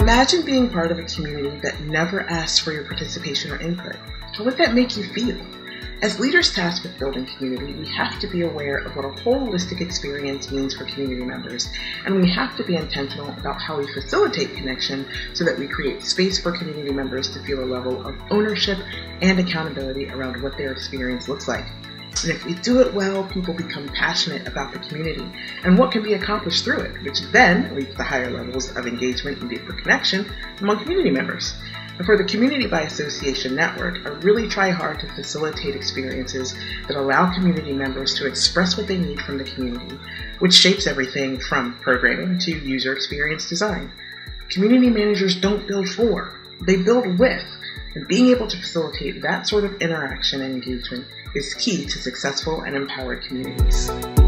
imagine being part of a community that never asks for your participation or input. How would that make you feel? As leaders tasked with building community, we have to be aware of what a holistic experience means for community members, and we have to be intentional about how we facilitate connection so that we create space for community members to feel a level of ownership and accountability around what their experience looks like. And if we do it well, people become passionate about the community and what can be accomplished through it, which then leads to higher levels of engagement and deeper connection among community members. And for the Community by Association Network, I really try hard to facilitate experiences that allow community members to express what they need from the community, which shapes everything from programming to user experience design. Community managers don't build for, they build with, and being able to facilitate that sort of interaction and engagement is key to successful and empowered communities.